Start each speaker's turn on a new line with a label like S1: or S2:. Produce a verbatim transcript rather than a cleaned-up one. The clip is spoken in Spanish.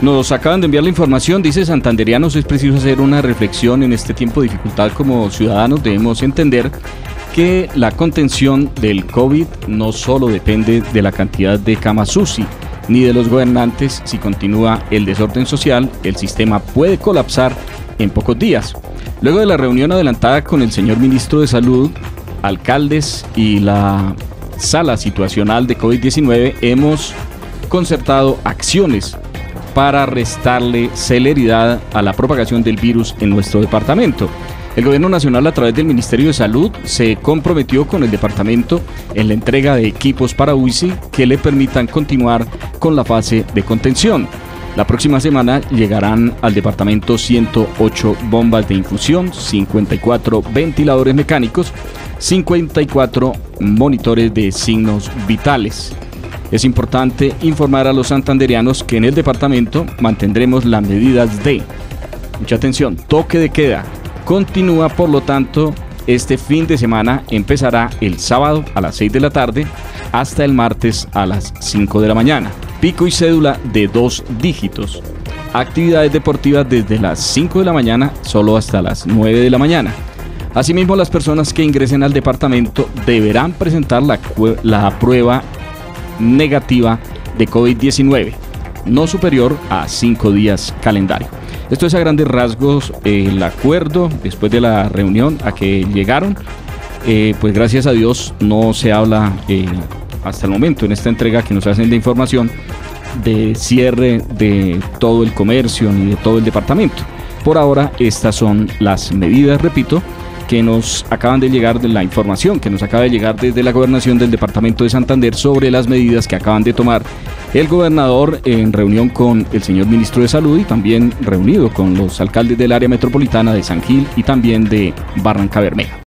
S1: Nos acaban de enviar la información, dice: santanderianos, es preciso hacer una reflexión en este tiempo de dificultad. Como ciudadanos debemos entender que la contención del COVID no solo depende de la cantidad de camas U C I, ni de los gobernantes. Si continúa el desorden social, el sistema puede colapsar en pocos días. Luego de la reunión adelantada con el señor ministro de Salud, alcaldes y la sala situacional de COVID diecinueve, hemos concertado acciones para restarle celeridad a la propagación del virus en nuestro departamento. El Gobierno Nacional, a través del Ministerio de Salud, se comprometió con el departamento en la entrega de equipos para U C I que le permitan continuar con la fase de contención. La próxima semana llegarán al departamento ciento ocho bombas de infusión, cincuenta y cuatro ventiladores mecánicos, cincuenta y cuatro monitores de signos vitales. Es importante informar a los santanderianos que en el departamento mantendremos las medidas de, mucha atención, toque de queda. Continúa, por lo tanto, este fin de semana empezará el sábado a las seis de la tarde hasta el martes a las cinco de la mañana. Pico y cédula de dos dígitos. Actividades deportivas desde las cinco de la mañana solo hasta las nueve de la mañana. Asimismo, las personas que ingresen al departamento deberán presentar la, la prueba negativa de COVID diecinueve, no superior a cinco días calendario. Esto es a grandes rasgos eh, el acuerdo después de la reunión a que llegaron. Eh, pues gracias a Dios no se habla eh, hasta el momento en esta entrega que nos hacen de información de cierre de todo el comercio ni de todo el departamento. Por ahora estas son las medidas, repito, que nos acaban de llegar, de la información que nos acaba de llegar desde la gobernación del departamento de Santander sobre las medidas que acaban de tomar el gobernador en reunión con el señor ministro de Salud y también reunido con los alcaldes del área metropolitana de San Gil y también de Barranca Bermeja.